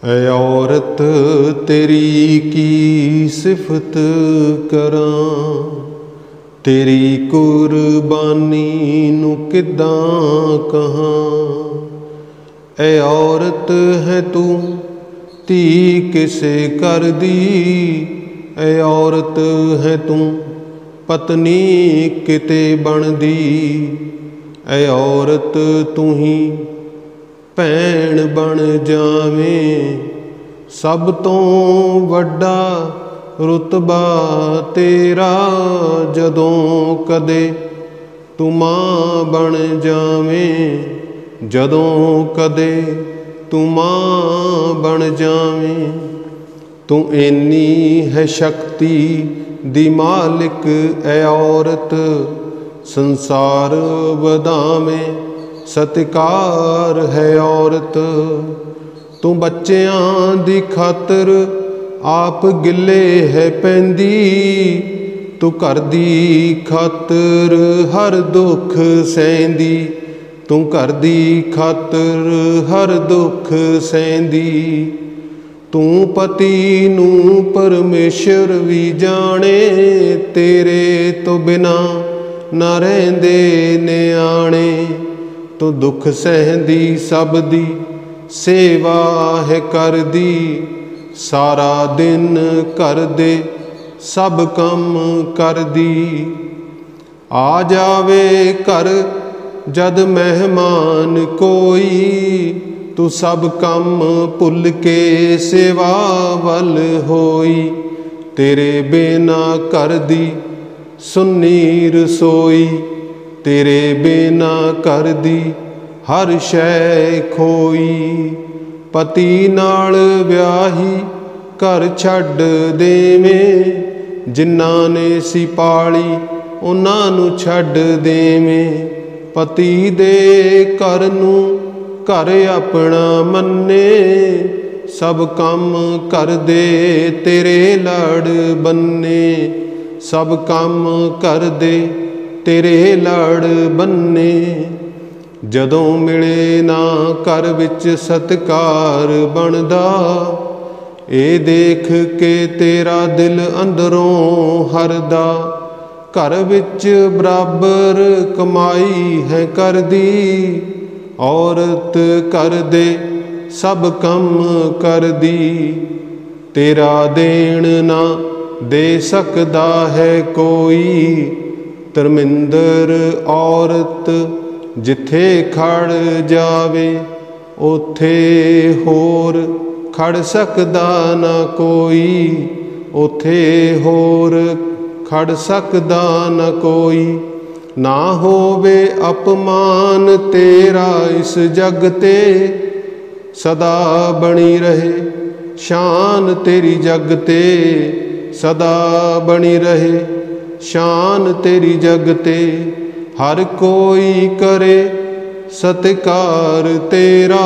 ऐ औरत तेरी की सिफत करां, तेरी कुर्बानी नू किदां कहां। ऐ औरत है तू धी किसे कर दी, ऐ औरत है तू पत्नी किते बनदी। ऐ औरत तू ही भैन बन जावें, सब तो वड्डा रुतबा तेरा जदों कदे तू मां बन जावें, जदों कदे तू मां बन जावें। तू इन्नी है शक्ति दी मालिक ऐ औरत, संसार वधावें सत्कार है औरत। तू बच्चियां दी खातर आप गिले है पैंदी, तू घर दी खातर हर दुख सहंदी, तू घर दी खातर हर दुख सहंदी। तू पति नू परमेश्वर भी जाने, तेरे तो बिना ना रहिंदे नियाणे। तू दुख सहंदी सब दी सेवा है कर दी, सारा दिन कर दे सब कम कर दी। आ जावे घर जद मेहमान कोई, तू सब कम भुल के सेवा वल होई। तेरे बिना कर दी सुन्नी रसोई, तेरे बिना कर दी हर शै खोई। पति नाल व्याही घर छड्ड देवें, जिन्हां ने सी पाली उन्हां नू छड्ड देवें। पति दे घर नू घर अपना मन्ने, सब काम कर दे तेरे लड़ बन्ने, सब काम कर दे तेरे लड़ बन्ने। जदों मिले ना घर विच सत्कार बनदा, ए देख के तेरा दिल अंदरों हरदा। घर विच बराबर कमाई है कर दी, औरत कर दे सब कम कर दी। तेरा देण ना दे सकदा है कोई, धर्मिंदर औरत जिथे खड़ जावे, उथे होर खड़ सकदा ना कोई, उथे होर खड़ सकदा ना कोई। ना होवे अपमान तेरा इस जग ते, सदा बनी रहे शान तेरी जग ते, सदा बनी रहे शान तेरी जग ते। हर कोई करे सत्कार तेरा,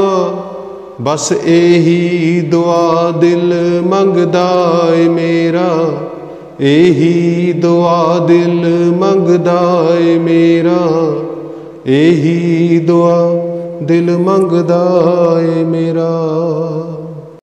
बस एही दुआ दिल मंगदा ए मेरा, एही दुआ दिल मंगदा ए मेरा, एही दुआ दिल मंगदा ए मेरा।